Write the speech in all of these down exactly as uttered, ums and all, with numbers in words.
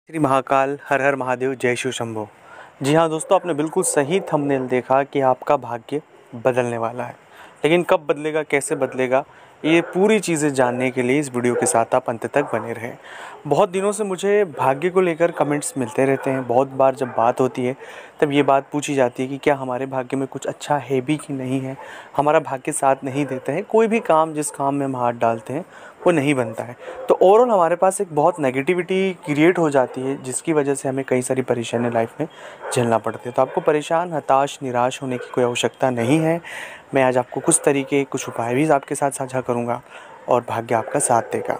श्री महाकाल, हर हर महादेव, जय शिव शंभो। जी हाँ दोस्तों, आपने बिल्कुल सही थंबनेल देखा कि आपका भाग्य बदलने वाला है। लेकिन कब बदलेगा, कैसे बदलेगा, ये पूरी चीज़ें जानने के लिए इस वीडियो के साथ आप अंत तक बने रहें। बहुत दिनों से मुझे भाग्य को लेकर कमेंट्स मिलते रहते हैं। बहुत बार जब बात होती है तब ये बात पूछी जाती है कि क्या हमारे भाग्य में कुछ अच्छा है भी कि नहीं है, हमारा भाग्य साथ नहीं देता है, कोई भी काम जिस काम में हम हाथ डालते हैं वो नहीं बनता है। तो ओवरऑल हमारे पास एक बहुत नेगेटिविटी क्रिएट हो जाती है, जिसकी वजह से हमें कई सारी परेशानियाँ लाइफ में झेलना पड़ती है। तो आपको परेशान, हताश, निराश होने की कोई आवश्यकता नहीं है। मैं आज आपको कुछ तरीके, कुछ उपाय भी आपके साथ साझा करूँगा और भाग्य आपका साथ देगा।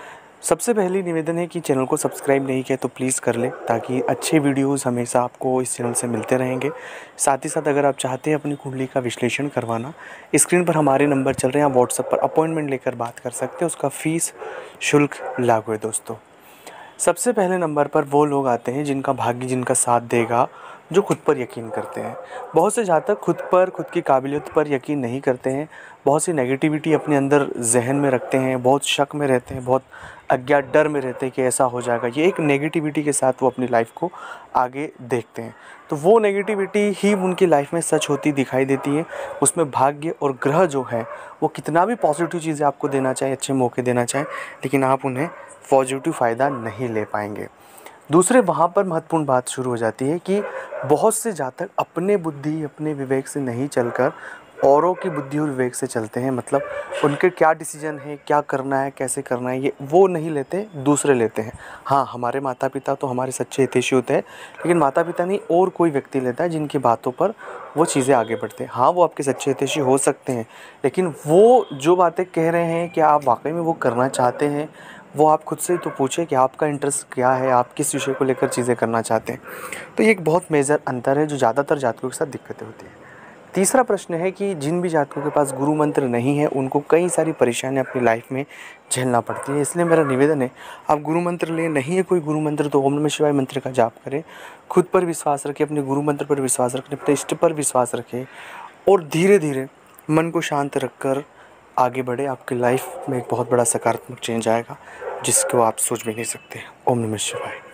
सबसे पहली निवेदन है कि चैनल को सब्सक्राइब नहीं किया तो प्लीज़ कर लें, ताकि अच्छे वीडियोस हमेशा आपको इस चैनल से मिलते रहेंगे। साथ ही साथ अगर आप चाहते हैं अपनी कुंडली का विश्लेषण करवाना, स्क्रीन पर हमारे नंबर चल रहे हैं, आप व्हाट्सएप पर अपॉइंटमेंट लेकर बात कर सकते हैं। उसका फ़ीस शुल्क लागू है दोस्तों। सबसे पहले नंबर पर वो लोग आते हैं जिनका भाग्य जिनका साथ देगा, जो खुद पर यकीन करते हैं। बहुत से जातक खुद पर, खुद की काबिलियत पर यकीन नहीं करते हैं। बहुत सी नेगेटिविटी अपने अंदर जहन में रखते हैं, बहुत शक में रहते हैं, बहुत अज्ञात डर में रहते हैं कि ऐसा हो जाएगा। ये एक नेगेटिविटी के साथ वो अपनी लाइफ को आगे देखते हैं। तो वो नेगेटिविटी ही उनकी लाइफ में सच होती दिखाई देती है। उसमें भाग्य और ग्रह जो है वो कितना भी पॉजिटिव चीज़ें आपको देना चाहें, अच्छे मौके देना चाहें, लेकिन आप उन्हें पॉजिटिव फ़ायदा नहीं ले पाएंगे। दूसरे वहाँ पर महत्वपूर्ण बात शुरू हो जाती है कि बहुत से जातक अपने बुद्धि, अपने विवेक से नहीं चलकर औरों की बुद्धि और विवेक से चलते हैं। मतलब उनके क्या डिसीजन है, क्या करना है, कैसे करना है, ये वो नहीं लेते, दूसरे लेते हैं। हाँ, हमारे माता पिता तो हमारे सच्चे हितैषी होते हैं, लेकिन माता पिता नहीं और कोई व्यक्ति लेता है जिनकी बातों पर वो चीज़ें आगे बढ़ते हैं। हाँ, वो आपके सच्चे हितैषी हो सकते हैं, लेकिन वो जो बातें कह रहे हैं क्या आप वाकई में वो करना चाहते हैं, वो आप खुद से तो पूछें कि आपका इंटरेस्ट क्या है, आप किस विषय को लेकर चीज़ें करना चाहते हैं। तो ये एक बहुत मेजर अंतर है जो ज़्यादातर जातकों के साथ दिक्कतें होती हैं। तीसरा प्रश्न है कि जिन भी जातकों के पास गुरु मंत्र नहीं है, उनको कई सारी परेशानियां अपनी लाइफ में झेलना पड़ती है। इसलिए मेरा निवेदन है, आप गुरु मंत्र लें। नहीं है कोई गुरु मंत्र तो ओम नमः शिवाय मंत्र का जाप करें। खुद पर विश्वास रखें, अपने गुरु मंत्र पर विश्वास रखें, अपने इष्ट पर विश्वास रखें और धीरे धीरे मन को शांत रखकर आगे बढ़े। आपकी लाइफ में एक बहुत बड़ा सकारात्मक चेंज आएगा जिसको आप सोच भी नहीं सकते। ओम नमः शिवाय।